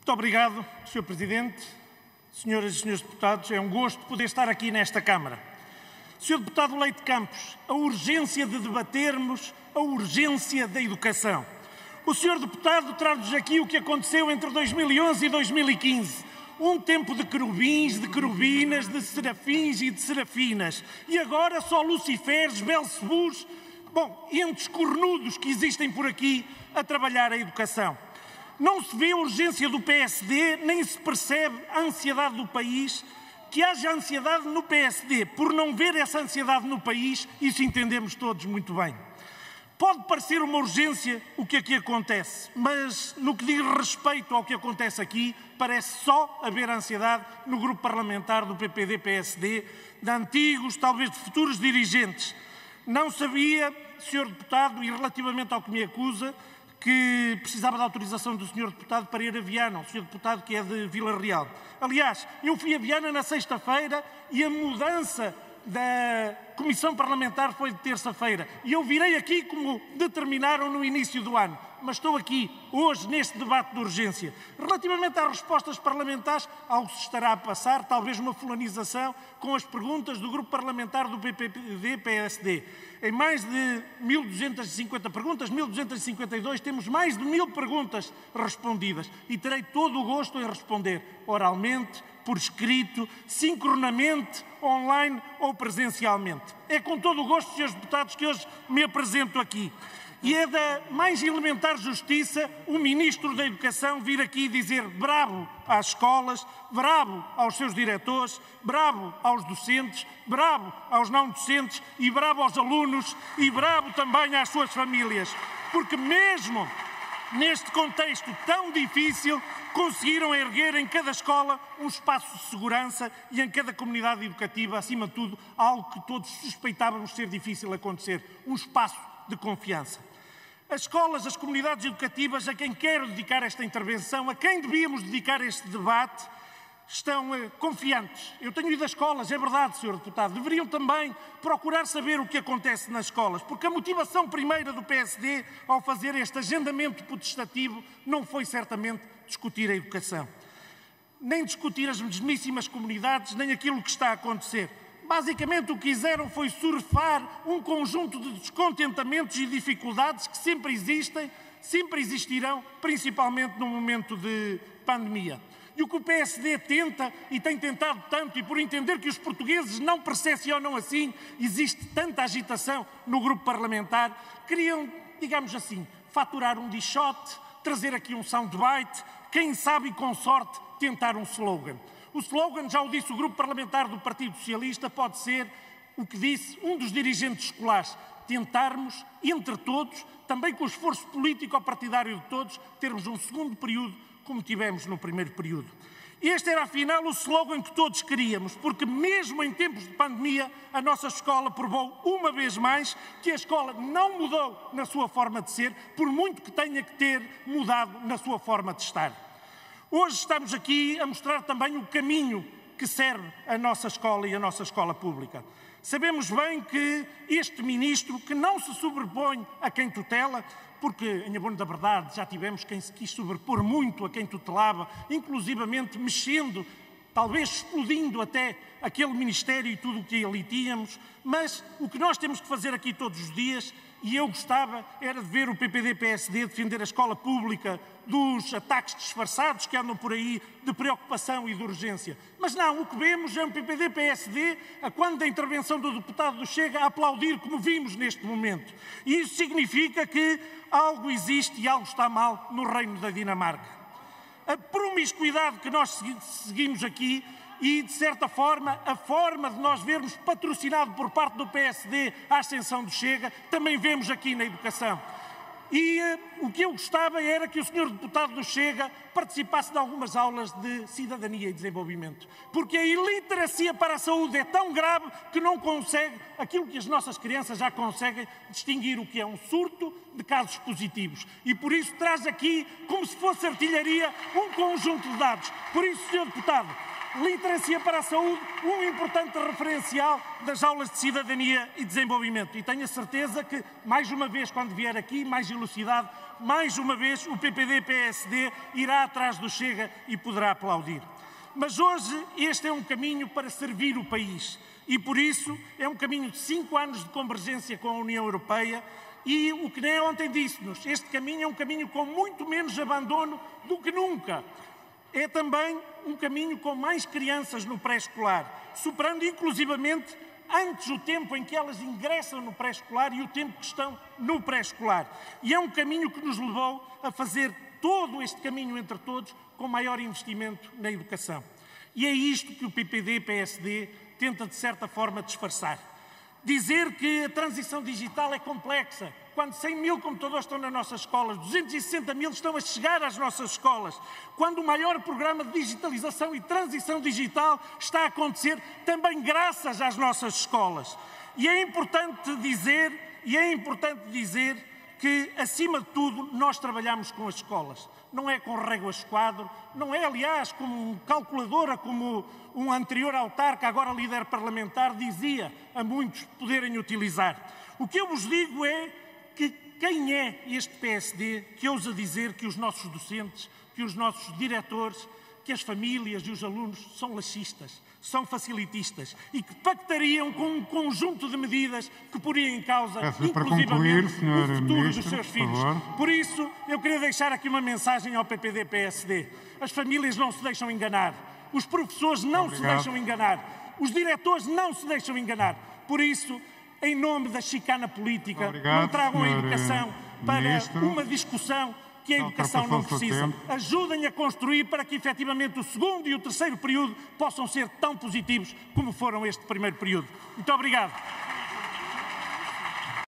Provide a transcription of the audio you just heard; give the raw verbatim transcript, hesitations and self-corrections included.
Muito obrigado, senhor Presidente, senhoras e senhores deputados. É um gosto poder estar aqui nesta Câmara. senhor Deputado Leite Campos, a urgência de debatermos a urgência da educação. O senhor Deputado traz-nos aqui o que aconteceu entre dois mil e onze e dois mil e quinze. Um tempo de querubins, de querubinas, de serafins e de serafinas. E agora só Luciferes, Belcebus, bom, entes cornudos que existem por aqui a trabalhar a educação. Não se vê a urgência do P S D, nem se percebe a ansiedade do país. Que haja ansiedade no P S D por não ver essa ansiedade no país, isso entendemos todos muito bem. Pode parecer uma urgência o que aqui acontece, mas no que diz respeito ao que acontece aqui, parece só haver ansiedade no grupo parlamentar do P P D P S D, de antigos, talvez de futuros dirigentes. Não sabia, senhor Deputado, e relativamente ao que me acusa, que precisava da autorização do senhor Deputado para ir a Viana, o senhor Deputado que é de Vila Real. Aliás, eu fui a Viana na sexta-feira e a mudança da Comissão Parlamentar foi de terça-feira. E eu virei aqui como determinaram no início do ano. Mas estou aqui hoje neste debate de urgência. Relativamente às respostas parlamentares, algo se estará a passar, talvez uma fulanização com as perguntas do grupo parlamentar do P P D P S D. Em mais de mil duzentas e cinquenta perguntas, mil duzentas e cinquenta e dois, temos mais de mil perguntas respondidas. E terei todo o gosto em responder oralmente, por escrito, sincronamente, online ou presencialmente. É com todo o gosto, senhores deputados, que hoje me apresento aqui. E é da mais elementar justiça o Ministro da Educação vir aqui dizer bravo às escolas, bravo aos seus diretores, bravo aos docentes, bravo aos não docentes e bravo aos alunos e bravo também às suas famílias. Porque mesmo neste contexto tão difícil, conseguiram erguer em cada escola um espaço de segurança e em cada comunidade educativa, acima de tudo, algo que todos suspeitávamos ser difícil acontecer, um espaço de confiança. As escolas, as comunidades educativas, a quem quero dedicar esta intervenção, a quem devíamos dedicar este debate, estão eh, confiantes. Eu tenho ido às escolas, é verdade, senhor Deputado. Deveriam também procurar saber o que acontece nas escolas, porque a motivação primeira do P S D ao fazer este agendamento potestativo não foi certamente discutir a educação, nem discutir as mesmíssimas comunidades, nem aquilo que está a acontecer. Basicamente o que quiseram foi surfar um conjunto de descontentamentos e dificuldades que sempre existem, sempre existirão, principalmente no momento de pandemia. E o que o P S D tenta, e tem tentado tanto, e por entender que os portugueses não percepcionam assim, existe tanta agitação no grupo parlamentar, queriam, digamos assim, faturar um dichote, trazer aqui um soundbite, quem sabe e com sorte tentar um slogan. O slogan, já o disse o grupo parlamentar do Partido Socialista, pode ser o que disse um dos dirigentes escolares, tentarmos, entre todos, também com o esforço político-partidário de todos, termos um segundo período como tivemos no primeiro período. Este era, afinal, o slogan que todos queríamos, porque mesmo em tempos de pandemia, a nossa escola provou uma vez mais que a escola não mudou na sua forma de ser, por muito que tenha que ter mudado na sua forma de estar. Hoje estamos aqui a mostrar também o caminho que serve a nossa escola e a nossa escola pública. Sabemos bem que este ministro, que não se sobrepõe a quem tutela, porque, em abono da verdade, já tivemos quem se quis sobrepor muito a quem tutelava, inclusivamente mexendo, talvez explodindo até aquele ministério e tudo o que ali tínhamos, mas o que nós temos que fazer aqui todos os dias, e eu gostava, era de ver o P P D P S D defender a escola pública dos ataques disfarçados que andam por aí, de preocupação e de urgência. Mas não, o que vemos é um P P D P S D, a quando da intervenção do deputado do Chega, a aplaudir como vimos neste momento. E isso significa que algo existe e algo está mal no reino da Dinamarca. A promiscuidade que nós seguimos aqui e, de certa forma, a forma de nós vermos patrocinado por parte do P S D a ascensão do Chega, também vemos aqui na educação. E uh, o que eu gostava era que o senhor deputado do Chega participasse de algumas aulas de cidadania e desenvolvimento. Porque a iliteracia para a saúde é tão grave que não consegue aquilo que as nossas crianças já conseguem distinguir o que é um surto de casos positivos. E por isso traz aqui, como se fosse artilharia, um conjunto de dados. Por isso, senhor deputado, Literacia para a saúde, um importante referencial das aulas de cidadania e desenvolvimento. E tenho a certeza que, mais uma vez, quando vier aqui, mais elucidado, mais uma vez o P P D P S D irá atrás do Chega e poderá aplaudir. Mas hoje este é um caminho para servir o país e, por isso, é um caminho de cinco anos de convergência com a União Europeia e o que nem ontem disse-nos, este caminho é um caminho com muito menos abandono do que nunca. É também um caminho com mais crianças no pré-escolar, superando inclusivamente antes o tempo em que elas ingressam no pré-escolar e o tempo que estão no pré-escolar. E é um caminho que nos levou a fazer todo este caminho entre todos com maior investimento na educação. E é isto que o P P D P S D tenta, de certa forma, disfarçar. Dizer que a transição digital é complexa, quando cem mil computadores estão nas nossas escolas, duzentos e sessenta mil estão a chegar às nossas escolas, quando o maior programa de digitalização e transição digital está a acontecer também graças às nossas escolas. E é importante dizer, e é importante dizer que, acima de tudo, nós trabalhamos com as escolas. Não é com réguas de quadro, não é, aliás, como calculadora, como um anterior autarca, agora líder parlamentar, dizia a muitos poderem utilizar. O que eu vos digo é que quem é este P S D que ousa dizer que os nossos docentes, que os nossos diretores, que as famílias e os alunos são laxistas, são facilitistas e que pactariam com um conjunto de medidas que poriam em causa, inclusivamente, o futuro dos seus filhos. Por isso, eu queria deixar aqui uma mensagem ao P P D P S D. As famílias não se deixam enganar, os professores não se deixam enganar, os diretores não se deixam enganar. Por isso, em nome da chicana política, não tragam a educação para uma discussão que a educação não precisa. Ajudem a construir para que, efetivamente, o segundo e o terceiro período possam ser tão positivos como foram este primeiro período. Muito obrigado.